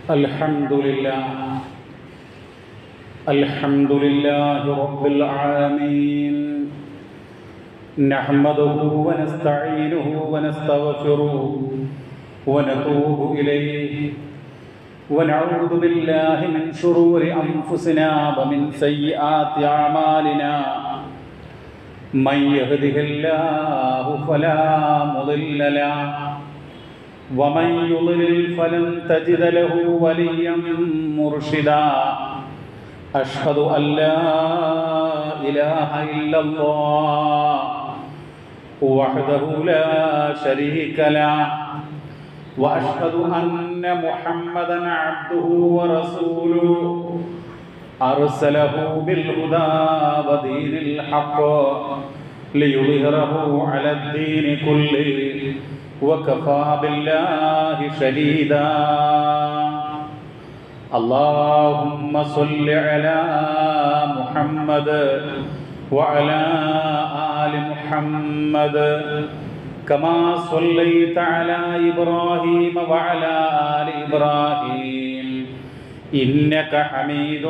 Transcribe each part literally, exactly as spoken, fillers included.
الحمد لله الحمد لله رب العالمين نحمده ونستعينه ونستغفره ونتوب إليه ونعوذ بالله من شرور أنفسنا ومن سيئات أعمالنا من يهده الله فلا مضل له ومن يضلل فلن تجد له وليا مرشدا أشهد أن لا إله إلا الله وحده لا شريك له وأشهد أن محمدا عبده ورسوله أرسله بالهدى ودين الحق ليظهره على الدين كله وكفى بالله شهيدا اللهم صل على محمد وعلى آل محمد كما صليت على إبراهيم وعلى آل إبراهيم إنك حميد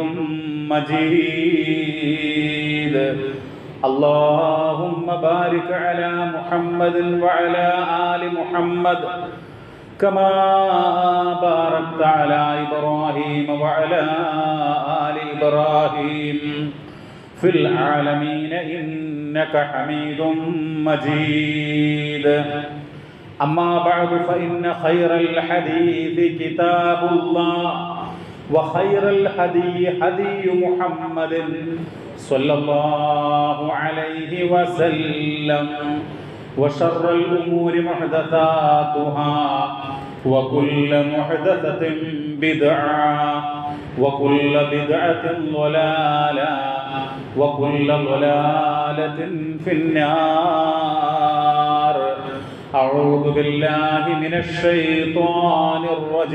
مجيد اللهم بارك على محمد وعلى آل محمد كما باركت على إبراهيم وعلى آل إبراهيم في العالمين إنك حميد مجيد أما بعد فإن خير الحديث كتاب الله وخير الهدي هدي محمد صلى الله عليه وسلم وشر الأمور محدثاتها وكل محدثة بدعة وكل بدعة ضلالة وكل ضلالة في النار أعوذ بالله من الشيطان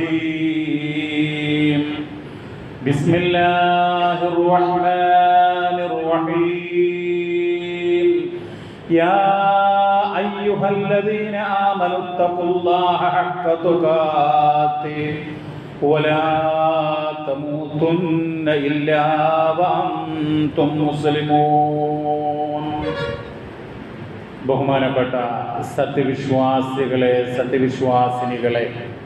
الرجيم بسم الله الرحمن الرحيم يا أيها الذين آمنوا اتقوا الله حق تقاته ولا تموتن إلا وأنتم مسلمون ബഹുമാനപ്പെട്ട സത്യവിശ്വാസികളെ സത്യവിശ്വാസിനികളെ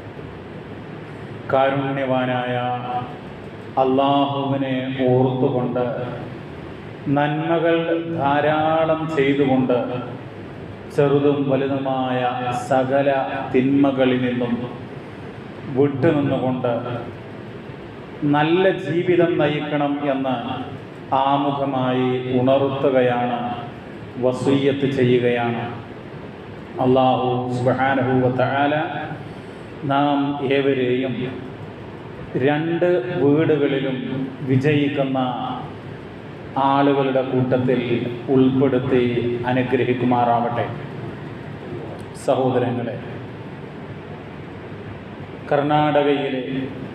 കാരുണ്യവാനായ അല്ലാഹുവിനെ ഓർത്തുകൊണ്ട് നന്മകൾ ധാരാളം ചെയ്തുകൊണ്ട് ചെറുതും വലുതുമായ സകല തിന്മകളിൽ നിന്നും വിട്ടുനിന്നുകൊണ്ട് നല്ല ജീവിതം നയിക്കണം എന്ന് ആമുഖമായി ഉണർത്തുകയാണ്, വസിയ്യത്ത് ചെയ്യുകയാണ്. അല്ലാഹു സുബ്ഹാനഹു വ തആല നാം ഏവരെയും രണ്ട് വീടുകളിലും വിജയിക്കുന്ന ആളുകളുടെ കൂട്ടത്തിൽ ഉൾപ്പെടുത്തി അനുഗ്രഹിക്കുമാറാവട്ടെ. സഹോദരങ്ങളെ, കർണാടകയിലെ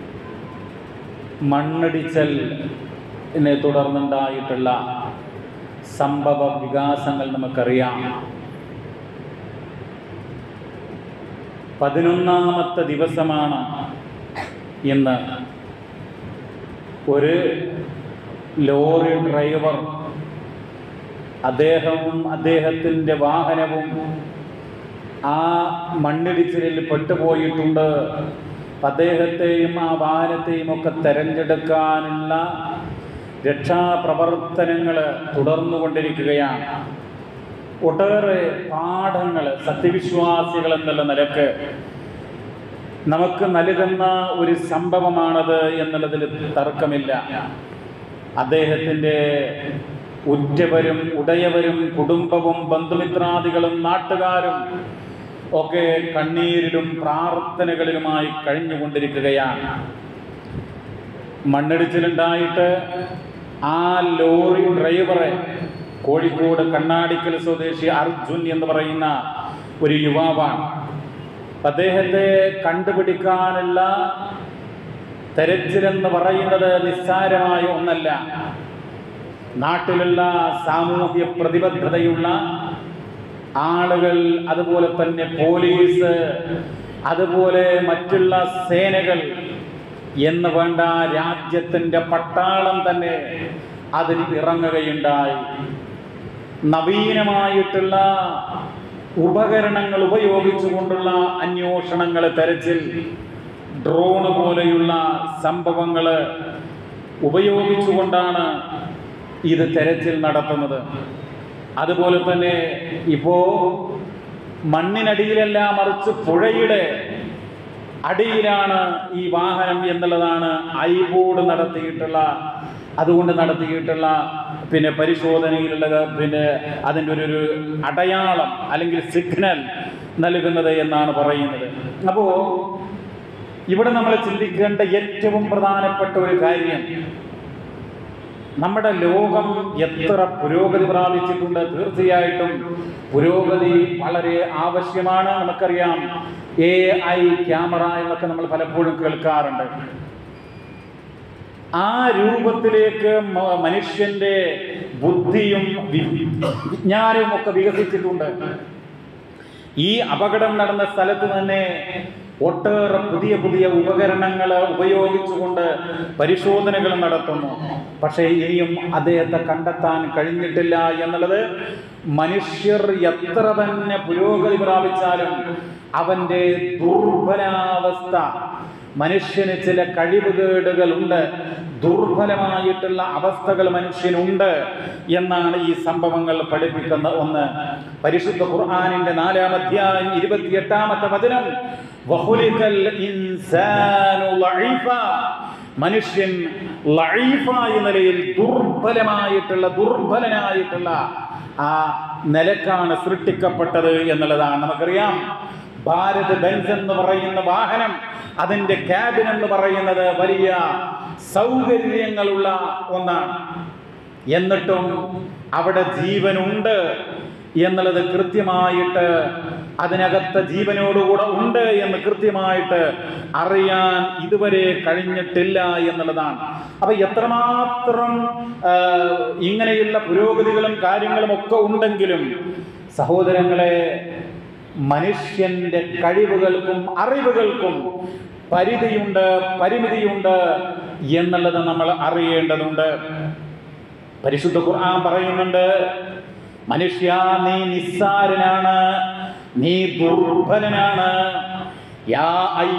മണ്ണിടിച്ചലിനെ തുടർന്നുണ്ടായിട്ടുള്ള സംഭവ വികാസങ്ങൾ നമുക്കറിയാം. പതിനൊന്നാമത്തെ ദിവസമാണ് ഇന്ന്. ഒരു ലോറി ഡ്രൈവർ അദ്ദേഹവും അദ്ദേഹത്തിൻ്റെ വാഹനവും ആ മണ്ണിടിച്ചിലിൽ പെട്ടുപോയിട്ടുണ്ട്. അദ്ദേഹത്തെയും ആ വാഹനത്തെയും ഒക്കെ തെരഞ്ഞെടുക്കാനുള്ള രക്ഷാപ്രവർത്തനങ്ങൾ തുടർന്നുകൊണ്ടിരിക്കുകയാണ്. ഒട്ടേറെ പാഠങ്ങൾ സത്യവിശ്വാസികൾ എന്നുള്ള നിലക്ക് നമുക്ക് നൽകുന്ന ഒരു സംഭവമാണത് എന്നുള്ളതിൽ തർക്കമില്ല. അദ്ദേഹത്തിൻ്റെ ഉറ്റവരും ഉടയവരും കുടുംബവും ബന്ധുമിത്രാദികളും നാട്ടുകാരും ഒക്കെ കണ്ണീരിലും പ്രാർത്ഥനകളിലുമായി കഴിഞ്ഞുകൊണ്ടിരിക്കുകയാണ്. മണ്ണിടിച്ചിലുണ്ടായിട്ട് ആ ലോറി ഡ്രൈവറെ, കോഴിക്കോട് കണ്ണാടിക്കൽ സ്വദേശി അർജുൻ എന്ന് പറയുന്ന ഒരു യുവാവാണ്. അദ്ദേഹത്തെ കണ്ടുപിടിക്കാനുള്ള തെരച്ചിലെന്ന് പറയുന്നത് നിസ്സാരമായ ഒന്നല്ല. നാട്ടിലുള്ള സാമൂഹ്യ പ്രതിബദ്ധതയുള്ള ആളുകൾ, അതുപോലെ തന്നെ പോലീസ്, അതുപോലെ മറ്റുള്ള സേനകൾ എന്ന് വേണ്ട രാജ്യത്തിൻ്റെ പട്ടാളം തന്നെ അതിൽ ഇറങ്ങുകയുണ്ടായി. നവീനമായിട്ടുള്ള ഉപകരണങ്ങൾ ഉപയോഗിച്ചുകൊണ്ടുള്ള അന്വേഷണങ്ങൾ, തെരച്ചിൽ, ഡ്രോണ് പോലെയുള്ള സംഭവങ്ങൾ ഉപയോഗിച്ചുകൊണ്ടാണ് ഇത് തെരച്ചിൽ നടത്തുന്നത്. അതുപോലെ തന്നെ ഇപ്പോൾ മണ്ണിനടിയിലല്ല, മറിച്ച് പുഴയുടെ അടിയിലാണ് ഈ വാഹനം എന്നുള്ളതാണ് ഐബോർഡ് നടത്തിയിട്ടുള്ള അതുകൊണ്ട് നടത്തിയിട്ടുള്ള പിന്നെ പരിശോധനയിലുള്ളത്, പിന്നെ അതിൻ്റെ ഒരു ഒരു അടയാളം അല്ലെങ്കിൽ സിഗ്നൽ നൽകുന്നത് എന്നാണ് പറയുന്നത്. അപ്പോൾ ഇവിടെ നമ്മൾ ചിന്തിക്കേണ്ട ഏറ്റവും പ്രധാനപ്പെട്ട ഒരു കാര്യം, നമ്മുടെ ലോകം എത്ര പുരോഗതി പ്രാപിച്ചിട്ടുണ്ട്. തീർച്ചയായിട്ടും പുരോഗതി വളരെ ആവശ്യമാണ്. നമുക്കറിയാം എ ഐ ക്യാമറ എന്നൊക്കെ നമ്മൾ പലപ്പോഴും കേൾക്കാറുണ്ട്. ആ രൂപത്തിലേക്ക് മനുഷ്യന്റെ ബുദ്ധിയും വിജ്ഞാനവും ഒക്കെ വികസിച്ചിട്ടുണ്ട്. ഈ അപകടം നടന്ന സ്ഥലത്ത് തന്നെ ഒട്ടേറെ പുതിയ പുതിയ ഉപകരണങ്ങൾ ഉപയോഗിച്ചുകൊണ്ട് പരിശോധനകൾ നടത്തുന്നു. പക്ഷേ ഇനിയും അദ്ദേഹത്തെ കണ്ടെത്താൻ കഴിഞ്ഞിട്ടില്ല എന്നുള്ളത് മനുഷ്യർ എത്ര തന്നെ പുരോഗതി പ്രാപിച്ചാലും അവൻ്റെ ദുർബലാവസ്ഥ, മനുഷ്യന് ചില കഴിവുകേടുകളുണ്ട്, ദുർബലമായിട്ടുള്ള അവസ്ഥകൾ മനുഷ്യനുണ്ട് എന്നാണ് ഈ സംഭവങ്ങൾ പഠിപ്പിക്കുന്ന ഒന്ന്. പരിശുദ്ധ ഖുർആനിന്റെ നാലാം അധ്യായം ഇരുപത്തിയെട്ടാമത്തെ വചനം, വഖുലിഖൽ ഇൻസാനു ലഈഫ, മനുഷ്യൻ ലഈഫായ നിലയിൽ ദുർബലമായിട്ടുള്ള ദുർബലനായിട്ടുള്ള ആ നിലക്കാണ് സൃഷ്ടിക്കപ്പെട്ടത് എന്നുള്ളതാണ്. നമുക്കറിയാം ഭാരത് ബെൻസ് എന്ന് പറയുന്ന വാഹനം, അതിൻ്റെ ക്യാബിൻ എന്ന് പറയുന്നത് വലിയ സൗകര്യങ്ങളുള്ള ഒന്നാണ്. എന്നിട്ടും അവിടെ ജീവനുണ്ട് എന്നുള്ളത് കൃത്യമായിട്ട്, അതിനകത്ത് ജീവനോടുകൂടെ ഉണ്ട് എന്ന് കൃത്യമായിട്ട് അറിയാൻ ഇതുവരെ കഴിഞ്ഞിട്ടില്ല എന്നുള്ളതാണ്. അപ്പൊ എത്രമാത്രം ഇങ്ങനെയുള്ള പുരോഗതികളും കാര്യങ്ങളും ഒക്കെ ഉണ്ടെങ്കിലും സഹോദരങ്ങളെ, മനുഷ്യന്റെ കഴിവുകൾക്കും അറിവുകൾക്കും പരിധിയുണ്ട്, പരിമിതിയുണ്ട് എന്നുള്ളത് നമ്മൾ അറിയേണ്ടതുണ്ട്. പരിശുദ്ധ ഖുർആൻ പറയുന്നുണ്ട്, മനുഷ്യ നീ നിസ്സാരനാണ്, നീ ദുർബലനാണ്. യാ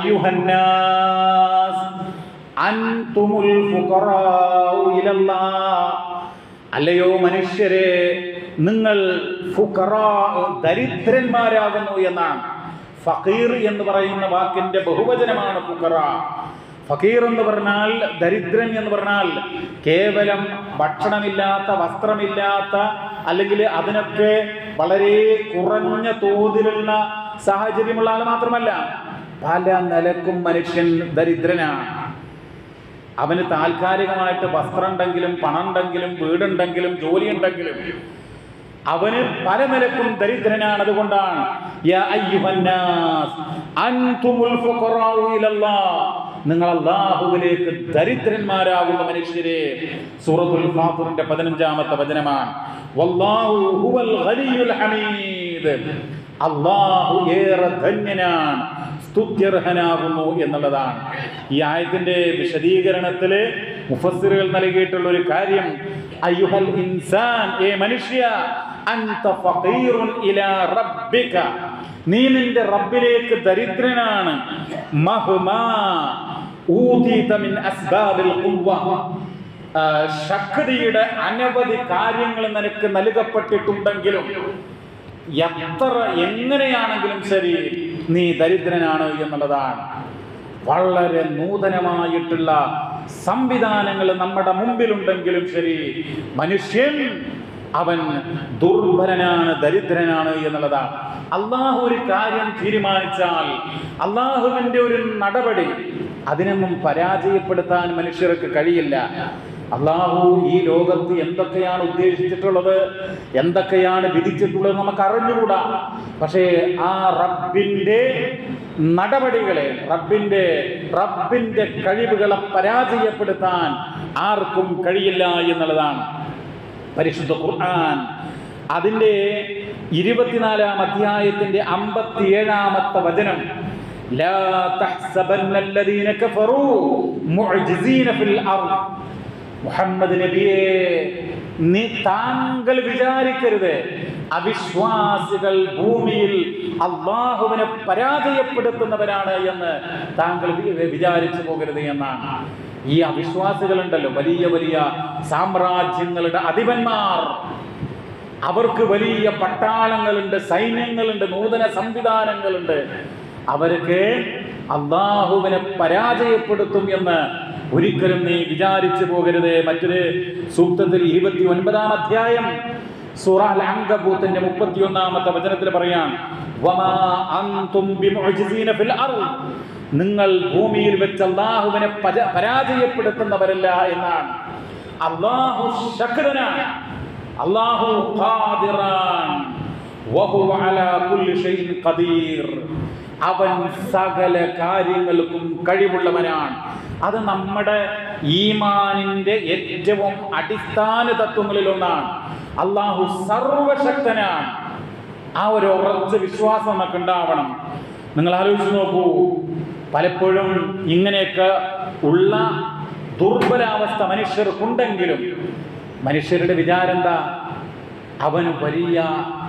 അയ്യുഹന്നാസ് അൻതുമുൽ ഫുഖറാഉ ഇലല്ലാഹ്, അല്ലയോ മനുഷ്യരെ നിങ്ങൾ ഫുഖറാ ദരിദ്രന്മാരാകുന്നു എന്നാണ്. ഫഖീർ എന്ന് പറയുന്ന വാക്കിന്റെ ബഹുവചനമാണ് ഫുഖറാ. ഫഖീർ എന്ന് പറഞ്ഞാൽ, ദരിദ്രൻ എന്ന് പറഞ്ഞാൽ കേവലം ഭക്ഷണമില്ലാത്ത, വസ്ത്രമില്ലാത്ത, അല്ലെങ്കിൽ അതിനൊക്കെ വളരെ കുറഞ്ഞ തോതിലുള്ള സാഹചര്യമുള്ള ആൾ മാത്രമല്ല, പല നിലക്കും മനുഷ്യൻ ദരിദ്രനാണ്. അവന് താൽക്കാലികമായിട്ട് വസ്ത്രം ഉണ്ടെങ്കിലും, പണം ഉണ്ടെങ്കിലും, വീടുണ്ടെങ്കിലും, ജോലി ഉണ്ടെങ്കിലും അവന് പല നിലക്കും ദരിദ്രനാണ്. അതുകൊണ്ടാണ് യാ അയ്യുഹന്നാസ് അൻതുമുൽ ഫുഖറാഉ ഇലല്ലാഹ്, നിങ്ങൾ അല്ലാഹുവിലേക്ക് ദരിദ്രന്മാരാകുന്ന മനുഷ്യരെ. സൂറത്തുൽ ഫാത്തിറിന്റെ പതിനഞ്ചാമത്തെ വചനമാണ്. വല്ലാഹു ഹുവൽ ഗനിയുൽ ഹമീദ്, അല്ലാഹു ഏറെ ധന്യനാണ്, സ്തുത്യർഹനാകുന്നു എന്നുള്ളതാണ്. ഈ ആയത്തിന്റെ വിശദീകരണത്തില് മുഫസ്സിറുകൾ നൽകിയിട്ടുള്ള ഒരു കാര്യം, അയ്യുഹൽ ഇൻസാൻ, ഏ മനുഷ്യ, അൻത ഫഖീറുൻ ഇലാ റബ്ബിക, നീ നിന്റെ റബ്ബിലേക്ക് ദരിദ്രനാണ്. മഹ്മാ ഊതീത മിൻ അസ്ബാബിൽ ഖുവ്വ, ശക്തിയുടെ അനവധി കാര്യങ്ങൾ നിനക്ക് നൽകപ്പെട്ടിട്ടുണ്ടെങ്കിലും, എത്ര എങ്ങനെയാണെങ്കിലും ശരി നീ ദരിദ്രനാണ് എന്നുള്ളതാണ്. വളരെ നൂതനമായിട്ടുള്ള സംവിധാനങ്ങൾ നമ്മുടെ മുമ്പിലുണ്ടെങ്കിലും ശരി, മനുഷ്യൻ അവൻ ദുർബലനാണ്, ദരിദ്രനാണ് എന്നുള്ളതാണ്. അള്ളാഹു ഒരു കാര്യം തീരുമാനിച്ചാൽ, അള്ളാഹുവിൻ്റെ ഒരു നടപടി, അതിനൊന്നും പരാജയപ്പെടുത്താൻ മനുഷ്യർക്ക് കഴിയില്ല. അള്ളാഹു ഈ ലോകത്ത് എന്തൊക്കെയാണ് ഉദ്ദേശിച്ചിട്ടുള്ളത്, എന്തൊക്കെയാണ് വിധിച്ചിട്ടുള്ളത് നമുക്ക് അറിഞ്ഞുകൂടാ. പക്ഷേ ആ റബ്ബിൻ്റെ നടപടികളെ, റബ്ബിൻ്റെ റബ്ബിൻ്റെ കഴിവുകളെ പരാജയപ്പെടുത്താൻ ആർക്കും കഴിയില്ല എന്നുള്ളതാണ്. പരിശുദ്ധ ഖുർആൻ അതിൻ്റെ ഇരുപത്തിനാലാം അധ്യായത്തിൻ്റെ അമ്പത്തിയേഴാമത്തെ വചനം, ലാ തഹ്സബന്നല്ലദീന കഫറൂ മുഅ്ജിസീന ഫിൽ അർദ്. മുഹമ്മദ് നബിയെ, നീ താങ്കൾ വിചാരിക്കരുത് അവിശ്വാസികൾ ഭൂമിയിൽ അള്ളാഹുവിനെ പരാജയപ്പെടുത്തുന്നവരാണ് എന്ന് താങ്കൾ വിചാരിച്ചു പോകരുത് എന്നാണ്. ഈ അവിശ്വാസികളുണ്ടല്ലോ, വലിയ വലിയ സാമ്രാജ്യങ്ങളുടെ അധിപന്മാർ, അവർക്ക് വലിയ പട്ടാളങ്ങളുണ്ട്, സൈന്യങ്ങളുണ്ട്, നൂതന സംവിധാനങ്ങളുണ്ട്. അവർക്ക് അള്ളാഹുവിനെ പരാജയപ്പെടുത്തും എന്ന് ഒരിക്കലും നീ വിചാരിച്ചു പോകരുത്. മറ്റൊരു സൂക്തത്തിൽ ഇരുപത്തി ഒൻപതാം അധ്യായം സൂറ അൽ-അൻകബൂത്തിന്റെ മുപ്പത്തിയൊന്നാമത്തെ വചനത്തിൽ പറയാം, വമാ അൻതും ബിമുഅ്ജിസീന ഫിൽ അർദ്, നിങ്ങൾ ഭൂമിയിൽ വെച്ച് അല്ലാഹുവിനെ പരാജയപ്പെടുത്തുന്നവരല്ല എന്നാണ്. അല്ലാഹു ശക്തനാണ്, അല്ലാഹു ഖാദിറാൻ, വഹുവ അലാ കുല്ലി ഷൈഇൻ ഖദീർ. അവൻ സകല കാര്യങ്ങൾക്കും കഴിവുള്ളവനാണ്. അത് നമ്മുടെ ഈമാനിന്റെ ഏറ്റവും അടിസ്ഥാന തത്വങ്ങളിലൊന്നാണ്. അല്ലാഹു സർവശക്തനാണ്. ആ ഒരു ഉറച്ച വിശ്വാസം നമുക്ക് ഉണ്ടാവണം. നിങ്ങൾ ആലോചിച്ച് നോക്കൂ, പലപ്പോഴും ഇങ്ങനെയൊക്കെ ഉള്ള ദുർബലാവസ്ഥ മനുഷ്യർക്കുണ്ടെങ്കിലും മനുഷ്യരുടെ വിചാരം എന്താ? അവൻ വലിയ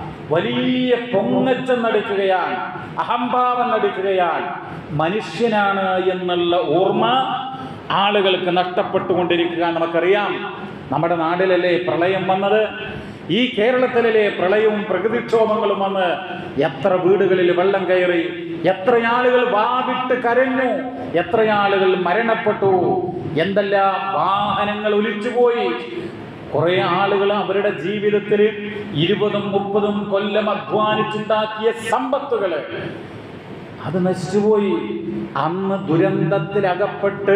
വലിയ പൊങ്ങച്ചം നടിക്കുകയാണ്, അഹംഭാവം നടിക്കുകയാണ്, മനുഷ്യനാണ് എന്നുള്ള ഓർമ്മ ആളുകൾക്ക് നഷ്ടപ്പെട്ടുകൊണ്ടിരിക്കുക. നമുക്കറിയാം, നമ്മുടെ നാട്ടിലല്ലേ പ്രളയം വന്നത്, ഈ കേരളത്തിലെ പ്രളയവും പ്രകൃതിക്ഷോഭങ്ങളും വന്ന് എത്ര വീടുകളിൽ വെള്ളം കയറി, എത്ര ആളുകൾ വാവിട്ട് കരഞ്ഞു, എത്ര ആളുകൾ മരണപ്പെട്ടു, എന്തെല്ലാം വാഹനങ്ങൾ ഒലിച്ചുപോയി. കുറെ ആളുകൾ അവരുടെ ജീവിതത്തിൽ ഇരുപതും മുപ്പതും കൊല്ലം അധ്വാനിച്ചുണ്ടാക്കിയ സമ്പത്തുകള് അത് നശിച്ചുപോയി. അന്ന് ദുരന്തത്തിലകപ്പെട്ട്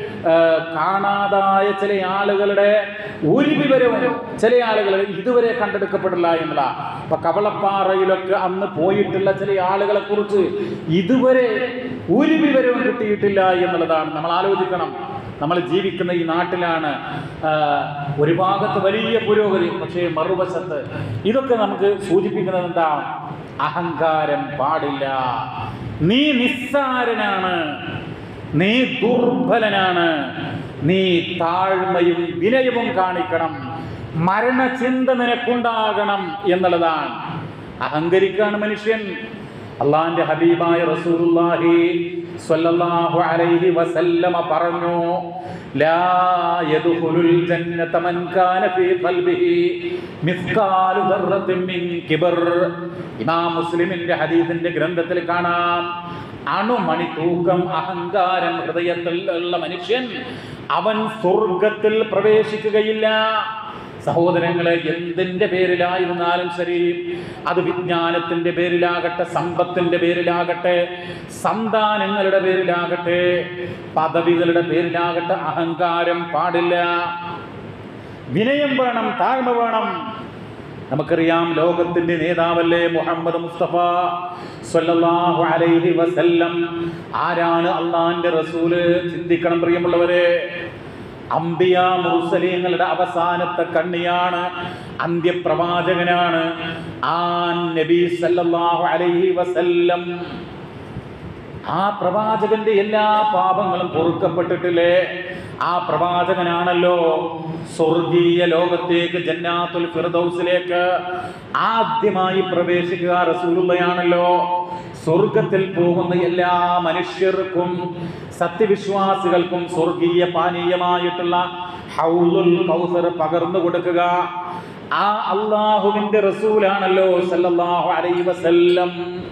കാണാതായ ചില ആളുകളുടെ ഒരു വിവരവും ചില ആളുകൾ ഇതുവരെ കണ്ടെടുക്കപ്പെടില്ല എന്നുള്ള. ഇപ്പൊ കവളപ്പാറയിലൊക്കെ അന്ന് പോയിട്ടുള്ള ചില ആളുകളെ കുറിച്ച് ഇതുവരെ ഒരു വിവരവും കിട്ടിയിട്ടില്ല എന്നുള്ളതാണ്. നമ്മൾ ആലോചിക്കണം, നമ്മൾ ജീവിക്കുന്ന ഈ നാട്ടിലാണ് ഒരു ഭാഗത്ത് വലിയ പുരോഗതി, പക്ഷേ മറുവശത്ത് ഇതൊക്കെ നമുക്ക് സൂചിപ്പിക്കുന്നത് എന്താ? അഹങ്കാരം പാടില്ല. നീ നിസ്സാരനാണ്, നീ ദുർബലനാണ്, നീ താഴ്മയും വിനയവും കാണിക്കണം, മരണചിന്ത നിനക്കുണ്ടാകണം എന്നുള്ളതാണ്. അഹങ്കരിക്കാണ് മനുഷ്യൻ. അള്ളാന്റെ ഹബീബായ റസൂലുള്ളാഹി സ്വല്ലല്ലാഹു അലൈഹി വസല്ലമ പറഞ്ഞു, ലാ യദ്ഖുലുൽ ജന്നത മൻ കാന ഫീ ഖൽബിഹി മിസ്കാലു ദർറത്തിൻ മിൻ കിബർ. ഇമാം മുസ്ലിമിന്റെ ഹദീസിന്റെ ഗ്രന്ഥത്തിൽ കാണാം, അണുമണി തൂക്കം അഹങ്കാരം ഹൃദയത്തിൽ ഉള്ള മനുഷ്യൻ അവൻ സ്വർഗത്തിൽ പ്രവേശിക്കുകയില്ല. സഹോദരങ്ങളെ, എന്തിൻ്റെ പേരിലായിരുന്നാലും ശരി, അത് വിജ്ഞാനത്തിൻ്റെ പേരിലാകട്ടെ, സമ്പത്തിൻ്റെ പേരിലാകട്ടെ, സന്താനങ്ങളുടെ പേരിലാകട്ടെ, പദവികളുടെ പേരിലാകട്ടെ, അഹങ്കാരം പാടില്ല. വിനയം വേണം, താഴ്മ വേണം. നമുക്കറിയാം, ലോകത്തിന്റെ നേതാവല്ലേ മുഹമ്മദ് മുസ്തഫ സ്വല്ലല്ലാഹു അലൈഹി വസല്ലം. ആരാണ് അള്ളാന്റെ റസൂല്? ചിന്തിക്കണം പ്രിയമുള്ളവരെ. അംബിയ മുർസലീങ്ങളുടെ അവസാനത്തെ കണ്ണിയാണ്, അന്ത്യപ്രവാചകനാണ് ആ നബി സല്ലല്ലാഹു അലൈഹി വസല്ലം. ആ പ്രവാചകന്റെ എല്ലാ പാപങ്ങളും പൊറുക്കപ്പെട്ടിട്ടില്ലേ? ആ പ്രവാചകനാണല്ലോ സ്വർഗീയ ലോകത്തേക്ക്, ജന്നാത്തുൽ ഫിർദൗസിലേക്ക് ആദ്യമായി പ്രവേശിക്കുക. റസൂലുള്ളയാണല്ലോ. സ്വർഗത്തിൽ പോകുന്ന എല്ലാ മനുഷ്യർക്കും, സത്യവിശ്വാസികൾക്കും സ്വർഗീയ പാനീയമായിട്ടുള്ള ഹൗലുൽ കൗസർ പകർന്നു കൊടുക്കുക ആ അല്ലാഹുവിന്റെ റസൂലാണല്ലോ സല്ലല്ലാഹു അലൈഹി വസല്ലം.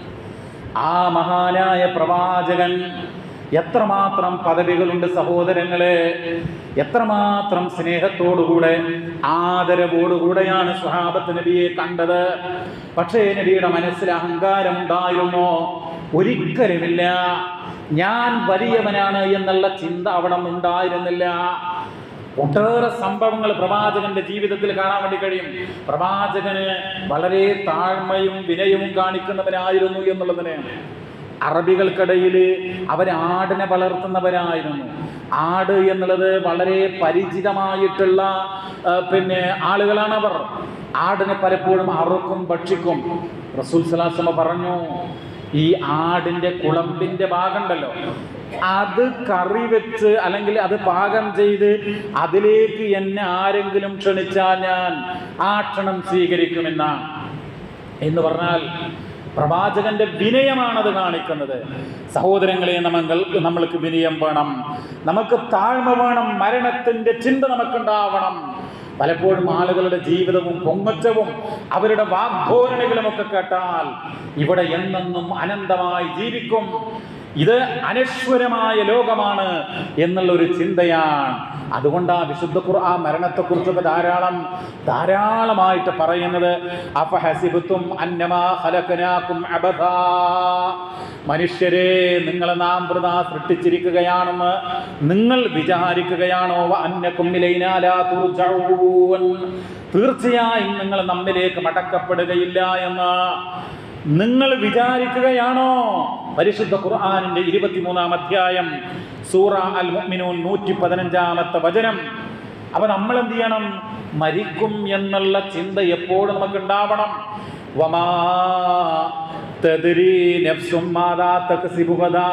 ആ മഹാനായ പ്രവാചകൻ എത്രമാത്രം പദവികളുണ്ട് സഹോദരങ്ങളെ, എത്രമാത്രം സ്നേഹത്തോടുകൂടെ ആദരവോടുകൂടെയാണ് സ്വഹാബത്ത് നബിയെ കണ്ടത്. പക്ഷേ നബിയുടെ മനസ്സിൽ അഹങ്കാരം ഉണ്ടായിരുന്നോ? ഒരിക്കലുമില്ല. ഞാൻ വലിയവനാണ് എന്നുള്ള ചിന്ത അവിടെ ഉണ്ടായിരുന്നില്ല. ഒട്ടേറെ സംഭവങ്ങൾ പ്രവാചകന്റെ ജീവിതത്തിൽ കാണാൻ വേണ്ടി കഴിയും. പ്രവാചകന് വളരെ താഴ്മയും വിനയവും കാണിക്കുന്നവനായിരുന്നു എന്നുള്ളതിന്. അറബികൾക്കിടയിൽ അവർ ആടിനെ വളർത്തുന്നവരായിരുന്നു. ആട് എന്നുള്ളത് വളരെ പരിചിതമായിട്ടുള്ള പിന്നെ ആളുകളാണവർ. ആടിനെ പലപ്പോഴും അറുക്കും ഭക്ഷിക്കും. റസൂൽ സ്വല്ലല്ലാഹു അലൈഹി വസല്ലം പറഞ്ഞു, ഈ ആടിൻ്റെ കുളമ്പിൻ്റെ ഭാഗമുണ്ടല്ലോ, അത് കറി വെച്ച് അല്ലെങ്കിൽ അത് പാകം ചെയ്ത് അതിലേക്ക് എന്നെ ആരെങ്കിലും ക്ഷണിച്ചാൽ ഞാൻ ആ ക്ഷണം സ്വീകരിക്കുമെന്നാണ് എന്ന് പറഞ്ഞാൽ പ്രവാചകന്റെ വിനയമാണത് കാണിക്കുന്നത്. സഹോദരങ്ങളെ, നമ്മൾ നമ്മൾക്ക് വിനയം വേണം, നമുക്ക് താഴ്മ വേണം, മരണത്തിന്റെ ചിന്ത നമുക്കുണ്ടാവണം. പലപ്പോഴും ആളുകളുടെ ജീവിതവും പൊങ്ങച്ചവും അവരുടെ വാഗ്ധോരണികളും ഒക്കെ കേട്ടാൽ ഇവിടെ എന്നെന്നും അനന്തമായി ജീവിക്കും, ഇത് അനശ്വരമായ ലോകമാണ് എന്നുള്ളൊരു ചിന്തയാണ്. അതുകൊണ്ടാണ് വിശുദ്ധ ഖുർആൻ മരണത്തെക്കുറിച്ചൊക്കെ ധാരാളം ധാരാളമായിട്ട് പറയുന്നത്. അഫഹസിബതും അന്നമാ ഖലഖനാകും അബഥാ, മനുഷ്യരെ നിങ്ങളെ നാം വൃഥാ സൃഷ്ടിച്ചിരിക്കുകയാണെന്ന് നിങ്ങൾ വിചാരിക്കുകയാണോ? അന്നകും ഇലൈനാ ലാ തുർജഊൻ, തീർച്ചയായും നിങ്ങൾ നമ്മിലേക്ക് മടക്കപ്പെടുകയില്ല എന്ന് നിങ്ങൾ വിചാരിക്കുകയാണോ? പരിശുദ്ധ ഖുർആനിന്റെ ഇരുപത്തിമൂന്നാം അധ്യായം സൂറ അൽ മുഅ്മിനൂൻ നൂറ്റി പതിനഞ്ചാമത്തെ വചനം. അപ്പൊ നമ്മൾ എന്ത് ചെയ്യണം? മരിക്കും എന്നുള്ള ചിന്ത എപ്പോഴും നമുക്ക് ഉണ്ടാവണം. വമാ തദ്രീ നഫ്സും മാദാ തക്സിബു ഗദാ,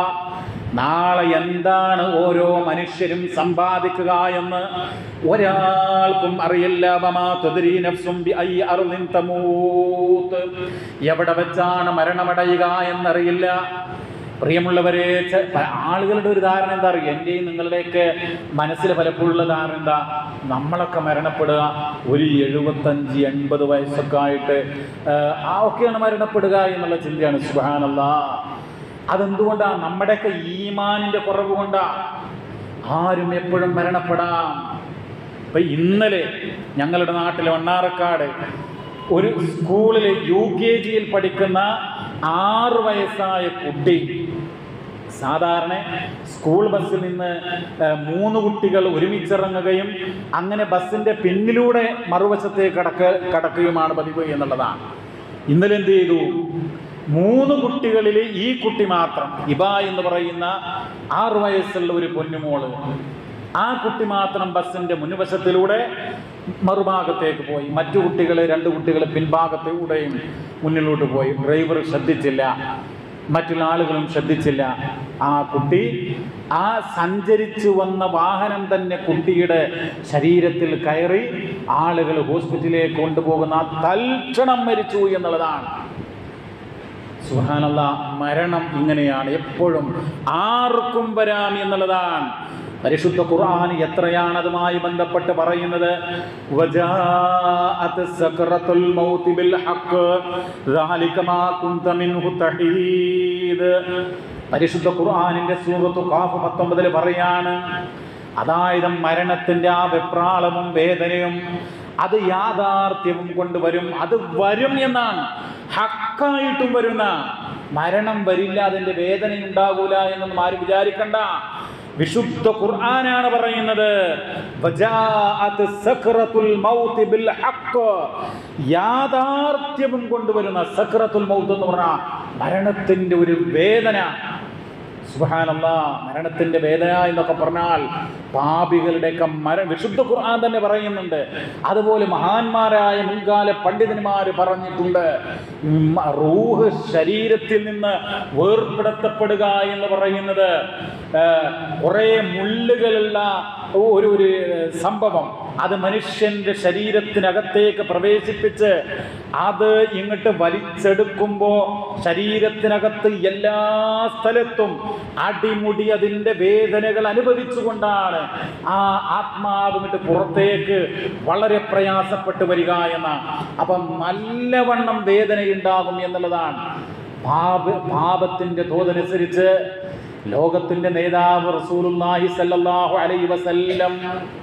നാളെ എന്താണ് ഓരോ മനുഷ്യരും സമ്പാദിക്കുക എന്ന് ഒരാൾക്കും അറിയില്ല. വമാ തദ്രീ നഫ്സും ബിഅയ്യി അർളിൻ തമൂത്ത്, എവിടെ വെച്ചാണ് മരണമടയുക എന്നറിയില്ല. പ്രിയമുള്ളവരെ, ആളുകളുടെ ഒരു ധാരണ എന്താ അറിയുക, എൻ്റെയും നിങ്ങളുടെയൊക്കെ മനസ്സിൽ പലപ്പോഴുള്ള ധാരണ എന്താ, നമ്മളൊക്കെ മരണപ്പെടുക ഒരു എഴുപത്തഞ്ച് എൺപത് വയസ്സൊക്കെ ആയിട്ട് ആ ഒക്കെയാണ് മരണപ്പെടുക എന്നുള്ള ചിന്തയാണ്. സുബ്ഹാനല്ലാഹ്, അതെന്തുകൊണ്ടാണ്? നമ്മുടെയൊക്കെ ഈമാനിന്റെ കുറവ് കൊണ്ടാണ്. ആരും എപ്പോഴും മരണപ്പെടാം. ഇപ്പൊ ഇന്നലെ ഞങ്ങളുടെ നാട്ടിലെ വണ്ണാറക്കാട് ഒരു സ്കൂളിൽ യു കെ ജിയിൽ പഠിക്കുന്ന ആറ് വയസ്സായ കുട്ടി, സാധാരണ സ്കൂൾ ബസ്സിൽ നിന്ന് മൂന്ന് കുട്ടികൾ ഒരുമിച്ചിറങ്ങുകയും അങ്ങനെ ബസ്സിന്റെ പിന്നിലൂടെ മറുവശത്തേക്ക് കടക്ക കടക്കുകയുമാണ് പതിവ് എന്നുള്ളതാണ്. ഇന്നലെ എന്ത് ചെയ്തു? മൂന്ന് കുട്ടികളിൽ ഈ കുട്ടി മാത്രം, ഇബ എന്ന് പറയുന്ന ആറു വയസ്സുള്ള ഒരു പൊന്നുമോള്, ആ കുട്ടി മാത്രം ബസ്സിന്റെ മുൻവശത്തിലൂടെ മറുഭാഗത്തേക്ക് പോയി. മറ്റു കുട്ടികൾ രണ്ട് കുട്ടികൾ പിൻഭാഗത്തിലൂടെയും മുന്നിലോട്ട് പോയി. ഡ്രൈവർ ശ്രദ്ധിച്ചില്ല, മറ്റുള്ള ആളുകളും ശ്രദ്ധിച്ചില്ല. ആ കുട്ടി ആ സഞ്ചരിച്ചു വന്ന വാഹനം തന്നെ കുട്ടിയുടെ ശരീരത്തിൽ കയറി ആളുകൾ ഹോസ്പിറ്റലിലേക്ക് കൊണ്ടുപോകുന്ന തൽക്ഷണം മരിച്ചു എന്നുള്ളതാണ്. സുബ്ഹാനല്ലാഹ്, മരണം ഇങ്ങനെയാണ്, എപ്പോഴും ആർക്കും വരാം എന്നുള്ളതാണ്. പരിശുദ്ധ ഖുർആൻ എത്രയാണ് അതുമായി ബന്ധപ്പെട്ട് പറയുന്നത്. വജാഅത് സക്റത്തുൽ മൗതി ബിൽ ഹഖ് ദാലിക മാ കുൻത മിൻഹു തഹീദ്. പരിശുദ്ധ ഖുർആനിന്റെ സൂറത്തു ഖാഫ് പത്തൊമ്പതിൽ പറയാണ്, അതായത് മരണത്തിന്റെ ആ വെപ്രാളവും വേദനയും അത് യാഥാർത്ഥ്യവും കൊണ്ടുവരും, അത് വരും എന്നാണ്. ഹക്കായിട്ടും വരുന്ന മരണം വരില്ല, അതിന്റെ വേദന ഉണ്ടാകൂല എന്നൊന്നും ആരും വിചാരിക്കണ്ട. വിശുദ്ധ ഖുർആനാണ് പറയുന്നത്, വജാഅത് സക്റത്തുൽ മൗതി ബിൽ ഹഖ്, യാഥാർത്ഥ്യവും കൊണ്ടുവരുന്ന. സക്റത്തുൽ മൗത്ത് എന്ന് പറഞ്ഞാൽ മരണത്തിന്റെ ഒരു വേദന. സുബ്ഹാനല്ലാഹ്, മരണത്തിന്റെ വേദന എന്നൊക്കെ പറഞ്ഞാൽ പാപികളുടെയൊക്കെ മര വിശുദ്ധ ഖുർആൻ തന്നെ പറയുന്നുണ്ട്. അതുപോലെ മഹാന്മാരായ മുൻകാല പണ്ഡിതന്മാർ പറഞ്ഞിട്ടുണ്ട്, റൂഹ് ശരീരത്തിൽ നിന്ന് വേർപെടുത്തപ്പെടുക എന്ന് പറയുന്നത് കുറേ മുള്ളുകളുള്ള ഒരു ഒരു സംഭവം, അത് മനുഷ്യന്റെ ശരീരത്തിനകത്തേക്ക് പ്രവേശിപ്പിച്ച് അത് ഇങ്ങോട്ട് വലിച്ചെടുക്കുമ്പോൾ ശരീരത്തിനകത്ത് എല്ലാ സ്ഥലത്തും അടിമുടി അതിൻ്റെ വേദനകൾ അനുഭവിച്ചുകൊണ്ടാണ് ആ ആത്മാവ് ഇങ്ങോട്ട് പുറത്തേക്ക് വളരെ പ്രയാസപ്പെട്ടു വരിക എന്നാണ്. അപ്പം നല്ലവണ്ണം വേദനയുണ്ടാകും എന്നുള്ളതാണ്. പാപ പാപത്തിന്റെ തോതനുസരിച്ച് ലോകത്തിന്റെ നേതാവ് റസൂലുള്ളാഹി സ്വല്ലല്ലാഹു അലൈഹി വസല്ലം,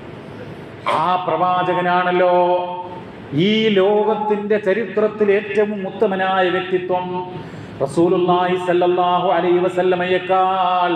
ആ പ്രവാചകനാണല്ലോ ഈ ലോകത്തിന്റെ ചരിത്രത്തിൽ ഏറ്റവും ഉത്തമനായ വ്യക്തിത്വം. റസൂലുള്ളാഹി സ്വല്ലല്ലാഹു അലൈഹി വസല്ലമയേക്കാൾ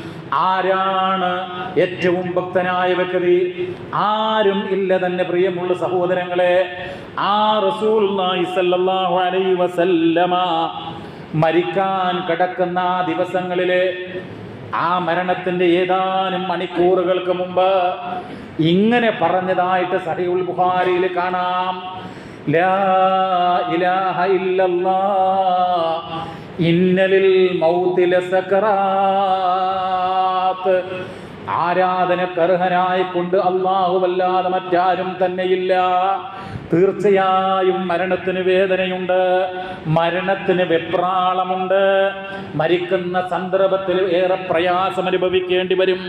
ആരാണ് ഏറ്റവും ഭക്തനായ വ്യക്തി? ആരും ഇല്ല തന്നെ. പ്രിയമുള്ള സഹോദരങ്ങളെ, ആ റസൂലുള്ളാഹി സ്വല്ലല്ലാഹു അലൈഹി വസല്ലമ മരിക്കാൻ കിടക്കുന്ന ദിവസങ്ങളിലെ ആ മരണത്തിന്റെ ഏതാനും മണിക്കൂറുകൾക്ക് മുമ്പ് ഇങ്ങനെ പറഞ്ഞതായിട്ട് സഹീഹുൽ ബുഖാരിയിൽ കാണാം. ലാ ഇലാഹ ഇല്ലല്ലാഹ് ഇന്നലിൽ മൗതി ലസകറാത്ത്. ആരാധനക്കർഹനായിക്കൊണ്ട് അല്ലാഹുവല്ലാതെ മറ്റാരും തന്നെയില്ല. തീർച്ചയായും മരണത്തിന് വേദനയുണ്ട്, മരണത്തിന് വെപ്രാളമുണ്ട്. മരിക്കുന്ന സന്ദർഭത്തിൽ ഏറെ പ്രയാസം അനുഭവിക്കേണ്ടി വരും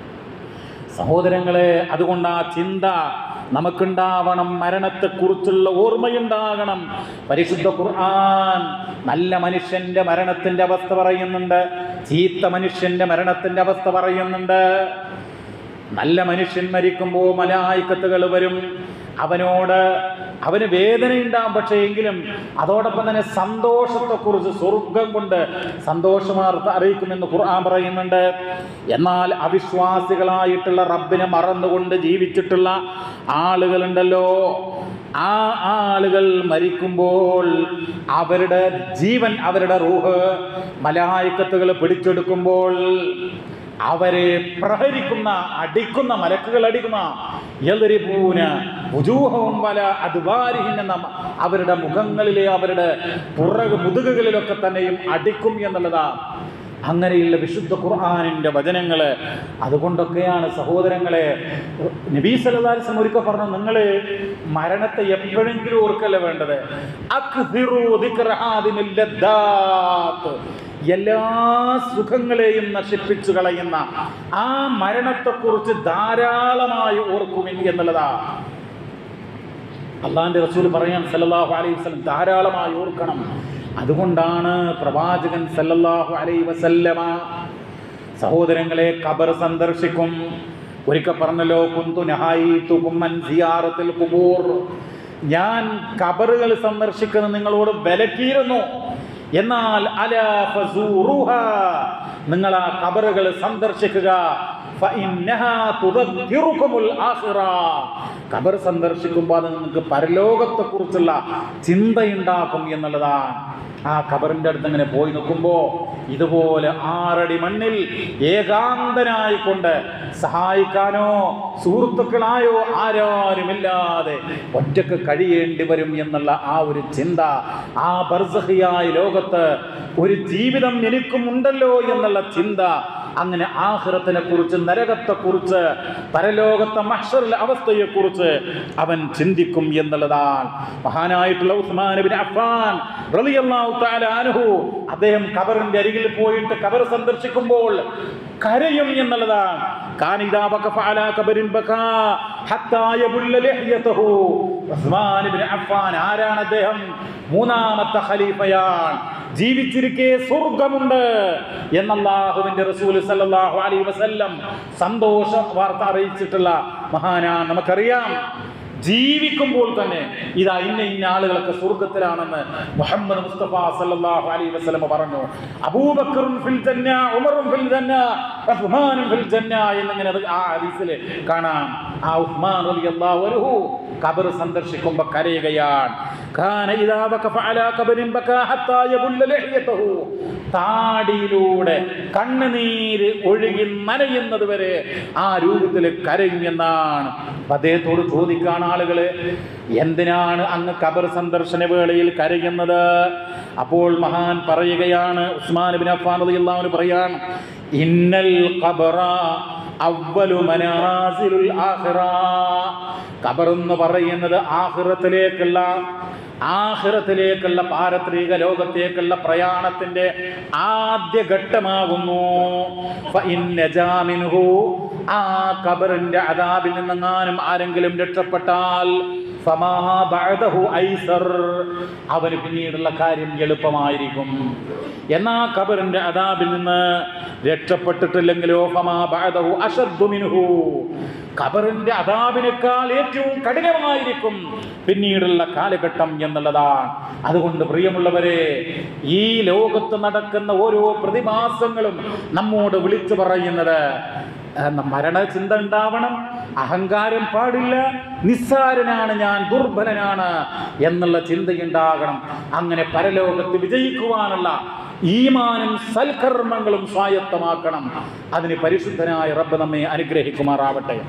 സഹോദരങ്ങളെ. അതുകൊണ്ട് ആ ചിന്ത നമുക്കുണ്ടാവണം, മരണത്തെക്കുറിച്ചുള്ള ഓർമ്മയുണ്ടാകണം. പരിശുദ്ധ ഖുർആൻ നല്ല മനുഷ്യന്റെ മരണത്തിന്റെ അവസ്ഥ പറയുന്നുണ്ട്, ചീത്ത മനുഷ്യന്റെ മരണത്തിന്റെ അവസ്ഥ പറയുന്നുണ്ട്. നല്ല മനുഷ്യൻ മരിക്കുമ്പോൾ മലായിക്കത്തുകൾ വരും, അവനോട് അവന് വേദനയുണ്ടാകും, പക്ഷേ എങ്കിലും അതോടൊപ്പം തന്നെ സന്തോഷത്തെക്കുറിച്ച് സ്വർഗം കൊണ്ട് സന്തോഷവാർത്ത അറിയിക്കുമെന്ന് ഖുർആൻ പറയുന്നുണ്ട്. എന്നാൽ അവിശ്വാസികളായിട്ടുള്ള റബ്ബിനെ മറന്നുകൊണ്ട് ജീവിച്ചിട്ടുള്ള ആളുകളുണ്ടല്ലോ, ആ ആളുകൾ മരിക്കുമ്പോൾ അവരുടെ ജീവൻ, അവരുടെ റൂഹ് മലായിക്കത്തുകൾ പിടിച്ചെടുക്കുമ്പോൾ അവരെ പ്രഹരിക്കുന്ന, അടിക്കുന്ന, മലക്കുകൾ അടിക്കുന്ന യദ്രിബൂന വുജൂഹഹും വലാ അദ്ബാരിഹിം എന്ന അവരുടെ മുഖങ്ങളിലെ, അവരുടെ പുറക് മുതുകുകളിലൊക്കെ തന്നെയും അടിക്കും എന്നുള്ളതാണ്. അങ്ങനെയുള്ള വിശുദ്ധ ഖുർആനിൻ്റെ വചനങ്ങൾ. അതുകൊണ്ടൊക്കെയാണ് സഹോദരങ്ങളെ നബി സല്ലല്ലാഹു അലൈഹി വസല്ലം ഒരിക്കൽ പറഞ്ഞു, നിങ്ങൾ മരണത്തെ എപ്പോഴെങ്കിലും ഓർക്കല്ല വേണ്ടത്. അക്സിറൂ ദിക്റ ഹാദിമിൽ ലദ്ദാത്ത്. എല്ലാ സുഖങ്ങളെയും നശിപ്പിച്ചു കളയുന്ന ആ മരണത്തെക്കുറിച്ച് ധാരാളമായി ഓർക്കുവിൻ എന്നുള്ളതാണ് അള്ളാഹിന്റെ റസൂൽ പറയാൻ സല്ലല്ലാഹു അലൈഹി വസല്ലം, ധാരാളമായി ഓർക്കണം. അതുകൊണ്ടാണ് പ്രവാചകൻ സല്ലല്ലാഹു അലൈഹി വസല്ലമ സഹോദരങ്ങളെ ഖബർ സന്ദർശിക്കും. ഒരിക്കൽ പറഞ്ഞല്ലോ, കുന്തു നഹായിതുകും അൻ സിയാറത്തിൽ ഖുബൂർ. ഞാൻ ഖബറുകൾ സന്ദർശിക്കുന്നത് നിങ്ങളോട് വിലക്കിയിരുന്നു, എന്നാൽ അലാ ഫസൂറുഹാ, നിങ്ങൾ ആ ഖബറുകൾ സന്ദർശിക്കുക. ഫഇന്നഹാ തുദക്കിറുകുമുൽ ആഖിറ. ഖബർ സന്ദർശിക്കുമ്പോൾ അത് നിങ്ങൾക്ക് പരലോകത്തെക്കുറിച്ചുള്ള ചിന്തയുണ്ടാക്കും എന്നുള്ളതാണ്. ആ ഖബറിൻ്റെ അടുത്ത് അങ്ങനെ പോയി നിൽക്കുമ്പോൾ ഇതുപോലെ ആറടി മണ്ണിൽ ഏകാന്തനായിക്കൊണ്ട് സഹായിക്കാനോ സുഹൃത്തുക്കളായോ ആരാരുമില്ലാതെ ഒറ്റക്ക് കഴിയേണ്ടി വരും എന്നുള്ള ആ ഒരു ചിന്ത, ആ ബർസഖിയായ ലോകത്ത് ഒരു ജീവിതം എനിക്കും ഉണ്ടല്ലോ എന്നുള്ള ചിന്ത, അങ്ങനെ ആഖിറത്തിനെ കുറിച്ച്, നരകത്തെക്കുറിച്ച്, പരലോകത്തെ മഹ്ശറിലെ അവസ്ഥയെക്കുറിച്ച് അവൻ ചിന്തിക്കും എന്നുള്ളതാണ്. മഹാനായിട്ടുള്ള ഉസ്മാൻ ഇബ്നു അഫ്ഫാൻ റളിയല്ലാഹു തആല അൻഹു അദ്ദേഹം ഖബറിന്റെ അരികിൽ പോയിട്ട് ഖബർ സന്ദർശിക്കുമ്പോൾ കരയും എന്നുള്ളതാണ്. കാനിദാ വഖഫ അലാ ഖബരിൻ ബകാ ഹത്താ യബുല്ല ലഹ്യതഹു. ഉസ്മാൻ ഇബ്നു അഫ്ഫാൻ ആരാണ്? അദ്ദേഹം മൂന്നാമത്തെ ഖലീഫയാണ്. ജീവിച്ചിരിക്കെ സ്വർഗമുണ്ട് എന്ന് അല്ലാഹുവിന്റെ റസൂൽ സല്ലല്ലാഹു അലൈഹി വസല്ലം സന്തോഷ വാർത്ത അറിയിച്ചിട്ടുള്ള മഹാനാണ്. നമുക്കറിയാം, ജീവിക്കുമ്പോൾ തന്നെ ഇതാ ഇന്ന ഇന്ന ആളുകളൊക്കെ സ്വർഗത്തിലാണെന്ന് മുഹമ്മദ് മുസ്തഫ സല്ലല്ലാഹു അലൈഹി വസല്ലം പറഞ്ഞു. അബൂബക്കറുൻ ഫിൽ ജന്ന, ഉമറുൻ ഫിൽ ജന്ന, ഉസ്മാനുൻ ഫിൽ ജന്ന എന്നിങ്ങനെ ആ ഹദീസിൽ കാണാം. ആ ഉസ്മാൻ റളിയല്ലാഹു അൻഹു ഖബർ സന്ദർശിക്കുമ്പോൾ കരയുകയാണ്. കാന ഇദാ വഖഫ അലാ ഖബരിൻ ബകാ ഹത്താ യബുല്ല ലഹ്യതഹു. താടിയിലൂടെ കണ്ണുനീര് ഒഴുകി നനയുന്നത് വരെ ആ രൂപത്തിൽ കരയുമെന്നാണ്. അദ്ദേഹത്തോട് ചോദിക്കാൻ ആളുകള്, എന്തിനാണ് അങ്ങ് ഖബർ സന്ദർശന വേളയിൽ കരയുന്നത്? അപ്പോൾ മഹാൻ പറയുകയാണ്, ഉസ്മാൻ ഇബ്നു അഫ്ഫാൻ റളിയല്ലാഹു അൻഹു പറയാണ്, ഇന്നൽ ഖബറ അവ്വലു മനാസിലുൽ ആഖിറ. ഖബർ എന്ന് പറയുന്നത് ആഖിറത്തിലേക്കുള്ള ആഖിറത്തിലേക്കുള്ള പാരത്രിക ലോകത്തേക്കുള്ള പ്രയാണത്തിന്റെ ആദ്യ ഘട്ടമാകുന്നു. ആ ഖബറിന്റെ അദാബിൽ നിന്നെങ്ങാനും ആരെങ്കിലും രക്ഷപ്പെട്ടാൽ അവന് പിന്നീടുള്ള കാര്യം എളുപ്പമായിരിക്കും. എന്നാ ഖബറിന്റെ അദാബിൽ നിന്ന് രക്ഷപ്പെട്ടിട്ടില്ലെങ്കിലോ ഫമാ ബഅദഹു അശദ്ദു മിൻഹു. ഖബറിന്റെ അദാബിനേക്കാൾ ഏറ്റവും കഠിനമായിരിക്കും പിന്നീടുള്ള കാലഘട്ടം എന്നുള്ളതാണ്. അതുകൊണ്ട് പ്രിയമുള്ളവരെ, ഈ ലോകത്ത് നടക്കുന്ന ഓരോ പ്രതിഭാസങ്ങളും നമ്മോട് വിളിച്ചു പറയുന്നത് മരണചിന്ത ഉണ്ടാവണം, അഹങ്കാരം പാടില്ല, നിസ്സാരനാണ് ഞാൻ, ദുർബലനാണ് എന്നുള്ള ചിന്തയുണ്ടാകണം. അങ്ങനെ പരലോകത്ത് വിജയിക്കുവാനുള്ള ഈമാനും സൽക്കർമ്മങ്ങളും സ്വായത്തമാക്കണം. അതിന് പരിശുദ്ധനായ റബ്ബ് നമ്മെ അനുഗ്രഹിക്കുമാറാവട്ടെ.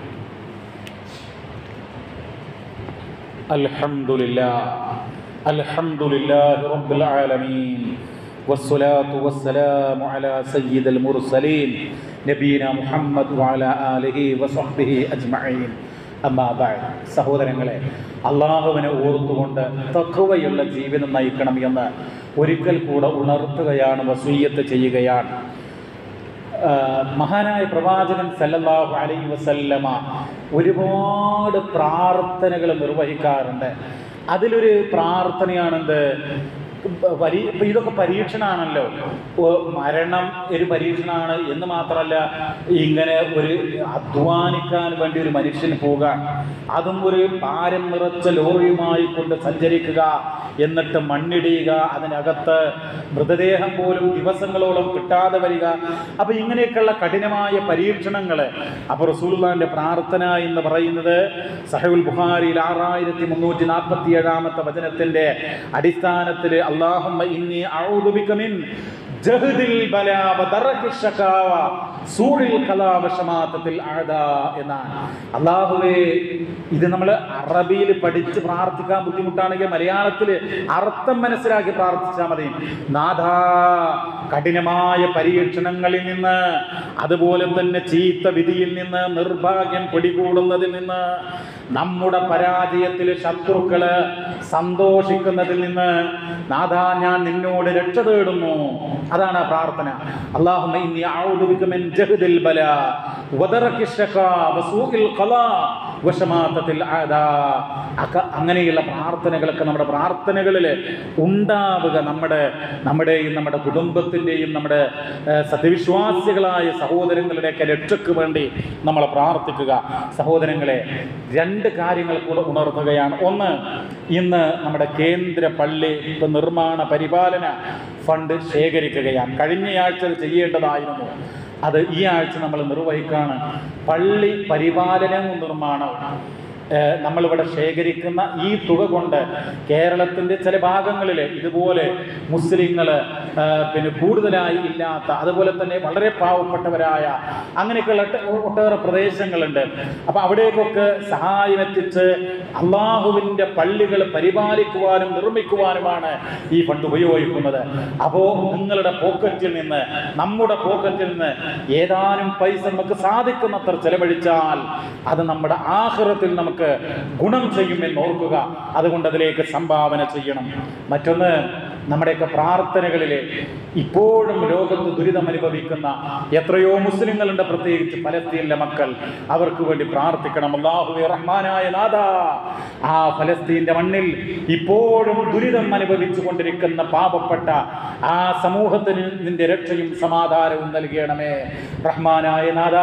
അൽഹംദുലില്ലാഹ് അൽഹംദുലില്ലാഹി റബ്ബിൽ ആലമീൻ വസ്സലാത്തു വസ്സലാമു അലാ സയ്യിദൽ മുർസലീൻ നബീനാ മുഹമ്മദ് വഅലാ ആലിഹി വസഹ്ബിഹി അജ്മഈൻ. അമ്മാ ബഅദ്. സഹോദരങ്ങളെ, അള്ളാഹുവിനെ ഓർത്തുകൊണ്ട് തഖ്വയുള്ള ജീവിതം നയിക്കണം എന്ന് ഒരിക്കൽ കൂടെ ഉണർത്തുകയാണ്, വസിയ്യത്ത് ചെയ്യുകയാണ്. മഹാനായ പ്രവാചകൻ സല്ലല്ലാഹു അലൈഹി വസല്ലമ ഒരുപാട് പ്രാർത്ഥനകൾ നിർവഹിക്കാറുണ്ട്. അതിലൊരു പ്രാർത്ഥനയാണെന്ത്, പരീ ഇപ്പം ഇതൊക്കെ പരീക്ഷണമാണല്ലോ. മരണം ഒരു പരീക്ഷണമാണ് എന്ന് മാത്രമല്ല, ഇങ്ങനെ ഒരു അധ്വാനിക്കാൻ വേണ്ടി ഒരു മനുഷ്യന് പോകാൻ, അതും ഒരു ഭാരം നിറച്ച ലോറിയുമായി കൊണ്ട് സഞ്ചരിക്കുക, എന്നിട്ട് മണ്ണിടിയുക, അതിനകത്ത് മൃതദേഹം പോലും ദിവസങ്ങളോളം കിട്ടാതെ വരിക. അപ്പം ഇങ്ങനെയൊക്കെയുള്ള കഠിനമായ പരീക്ഷണങ്ങൾ. അപ്പോൾ റസൂലുള്ളാഹിന്റെ പ്രാർത്ഥന എന്ന് പറയുന്നത് സഹീഹുൽ ബുഖാരിയിൽ ആറായിരത്തി മുന്നൂറ്റി നാൽപ്പത്തി ഏഴാമത്തെ വചനത്തിന്റെ അടിസ്ഥാനത്തിൽ അല്ലാഹുമ്മ ഇന്നി അഊദു ബിക മിൻ ജഹദിൽ ബലാ വ ദറകിൽ ശഖാവ സൂഇൽ ഖലാ വ ശമാതത്തിൽ അഅദാ എന്നാണ്. അല്ലാഹുവേ, ഇത് നമ്മൾ അറബിയിൽ പഠിച്ച് പ്രാർത്ഥിക്കാൻ ബുദ്ധിമുട്ടാണെങ്കിൽ മലയാളത്തിൽ അർത്ഥം മനസ്സിലാക്കി പ്രാർത്ഥിച്ചാൽ മതി. നാഥാ, കഠിനമായ പരീക്ഷണങ്ങളിൽ നിന്ന്, അതുപോലെ തന്നെ ചീത്ത വിധിയിൽ നിന്ന്, നിർഭാഗ്യം പിടികൂടുന്നതിൽ നിന്ന്, നമ്മുടെ പരാജയത്തിൽ ശത്രുക്കള് സന്തോഷിക്കുന്നതിൽ നിന്ന് നാഥാ ഞാൻ നിന്നോട് രക്ഷ തേടുന്നു. അതാണ് ആ പ്രാർത്ഥന. അല്ലാഹുമ്മ ഇന്നി അഊദു ബിക മിൻ ജഹദിൽ ബലാ വദറകി ശഖാ വസൂഇൽ ഖലാ വശമാതത്തിൽ അഅദാ. അങ്ങനെയുള്ള പ്രാർത്ഥനകളൊക്കെ നമ്മുടെ പ്രാർത്ഥനകളിൽ ഉണ്ടാവുക. നമ്മുടെ നമ്മുടെയും നമ്മുടെ കുടുംബത്തിൻ്റെയും നമ്മുടെ സത്യവിശ്വാസികളായ സഹോദരങ്ങളുടെയൊക്കെ രക്ഷയ്ക്ക് വേണ്ടി നമ്മൾ പ്രാർത്ഥിക്കുക. സഹോദരങ്ങളെ, രണ്ട് കാര്യങ്ങൾ കൂടെ ഉണർത്തുകയാണ്. ഒന്ന്, ഇന്ന് നമ്മുടെ കേന്ദ്ര പള്ളി നിർമ്മാണ പരിപാലന ഫണ്ട് ശേഖരിക്കുകയാണ്. കഴിഞ്ഞയാഴ്ച ചെയ്യേണ്ടതായിരുന്നു, അത് ഈ ആഴ്ച നമ്മൾ നിർവഹിക്കുകയാണ്. പള്ളി പരിപാലനവും നിർമ്മാണവും നമ്മളിവിടെ ശേഖരിക്കുന്ന ഈ തുക കൊണ്ട് കേരളത്തിൻ്റെ ചില ഭാഗങ്ങളിൽ ഇതുപോലെ മുസ്ലിങ്ങൾ പിന്നെ കൂടുതലായി ഇല്ലാത്ത, അതുപോലെ തന്നെ വളരെ പാവപ്പെട്ടവരായ അങ്ങനെയൊക്കെയുള്ള ഒട്ടേറെ പ്രദേശങ്ങളുണ്ട്. അപ്പോൾ അവിടേക്കൊക്കെ സഹായം എത്തിച്ച് അള്ളാഹുവിൻ്റെ പള്ളികൾ പരിപാലിക്കുവാനും നിർമ്മിക്കുവാനുമാണ് ഈ ഫണ്ട് ഉപയോഗിക്കുന്നത്. അപ്പോൾ നിങ്ങളുടെ പോക്കറ്റിൽ നിന്ന്, നമ്മുടെ പോക്കറ്റിൽ നിന്ന് ഏതാനും പൈസ നമുക്ക് സാധിക്കുന്നത്ര ചെലവഴിച്ചാൽ അത് നമ്മുടെ ആഖിറത്തിൽ നമുക്ക് ഗുണം ചെയ്യുമെന്ന് ഓർക്കുക. അതുകൊണ്ട് അതിലേക്ക് സംഭാവന ചെയ്യണം. മറ്റൊന്ന്, നമ്മുടെയൊക്കെ പ്രാർത്ഥനകളിലെ ഇപ്പോഴും ലോകത്ത് ദുരിതം അനുഭവിക്കുന്ന എത്രയോ മുസ്ലിങ്ങളുണ്ട്, പ്രത്യേകിച്ച് ഫലസ്തീനിലെ മക്കൾ. അവർക്ക് വേണ്ടി പ്രാർത്ഥിക്കണം. അല്ലാഹുവേ റഹ്മാനായ നാഥാ, ആ ഫലസ്തീന്റെ മണ്ണിൽ ഇപ്പോഴും ദുരിതം അനുഭവിച്ചു കൊണ്ടിരിക്കുന്ന പാപപ്പെട്ട ആ സമൂഹത്തിന് നിന്റെ രക്ഷയും സമാധാനവും നൽകണമേ. റഹ്മാനായ നാഥാ,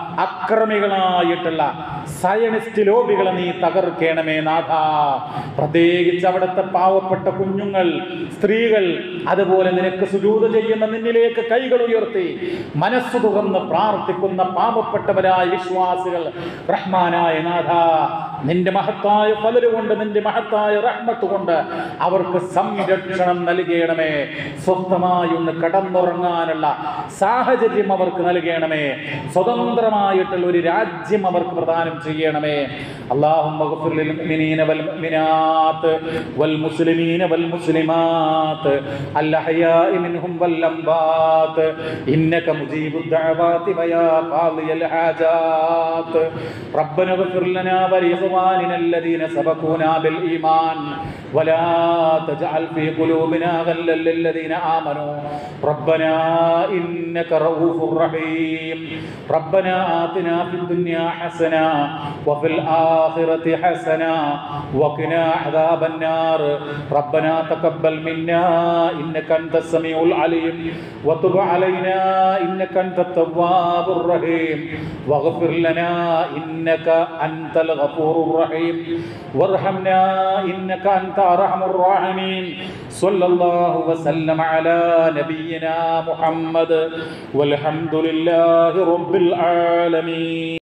അക്രമികളായിട്ടുള്ള സയനിസ്റ്റ് ലോബികളെ നീ തകർക്കണമേ നാഥാ. പ്രത്യേകിച്ച് അവിടുത്തെ പാവപ്പെട്ട കുഞ്ഞുങ്ങൾ, സ്ത്രീകൾ, അതുപോലെ നിനക്ക് സുജൂദ് ചെയ്യുന്ന, നിന്നിലേക്ക് കൈകൾ ഉയർത്തി മനസ്സു തുറന്ന് പ്രാർത്ഥിക്കുന്ന പാവപ്പെട്ടവരായ വിശ്വാസികൾ, റഹ്മാനായ നാഥാ, നിന്റെ മഹത്തായ ഫലര് കൊണ്ട്, നിന്റെ മഹത്തായ റഹ്മത്ത് കൊണ്ട് അവർക്ക് സംരക്ഷണം നൽകണമേ. സ്വസ്ഥമായി ഒന്ന് കടന്നുറങ്ങാനുള്ള സാഹചര്യം അവർക്ക് നൽകണമേ. സ്വതന്ത്രമായിട്ടുള്ള ഒരു രാജ്യം അവർക്ക് പ്രദാനം ചെയ്യണമേ. അല്ലാഹുമ്മ ഗ്ഫിർ ലിൽ മുഅ്മിനീന വൽ മുഅ്മിനാത്ത് വൽ മുസ്ലിമീന വൽ മുസ്ലിമാത്ത് അൽ അഹ്യാഇ മിൻഹും വൽ അംവാത്ത് ഇന്നക മുജീബുദ് ദഅവാതി വയാ ഖാദിയൽ ഹാജാത്ത്. റബ്ബന ഗ്ഫിർ ലനാ വലിഇഖ്വാനിന അല്ലദീന സബഖൂനാ ബിൽ ഈമാൻ വലാ തജ്അൽ ഫീ ഖുലൂബിനാ ഗല്ലൽ ലില്ലദീന ആമനൂ റബ്ബനാ ഇന്നക റഊഫുർ റഹീം. റബ്ബനാ ആതിനാ ഫിദ് ദുനിയാ ഹസന വഫിൽ ആഖിറതി ഹസന വഖിനാ അദാബൻ നാർ. റബ്ബനാ തഖബ്ബൽ മിന്നാ ഇന്നക അൻതസ് സമീഉൽ അലീം വതുബ് അലൈനാ ഇന്നക അൻതത് തവ്വാബുർ റഹീം വഗ്ഫിർ ലനാ ഇന്നക അൻതൽ ഗഫൂറുർ റഹീം വർഹംനാ ഇന്നക അൻത അർഹമുർ റഹീമീൻ. സ്വല്ലല്ലാഹു വസല്ലമ അലാ നബിയിനാ മുഹമ്മദ് വൽഹംദുലില്ലാഹി റബ്ബിൽ ആലമീൻ.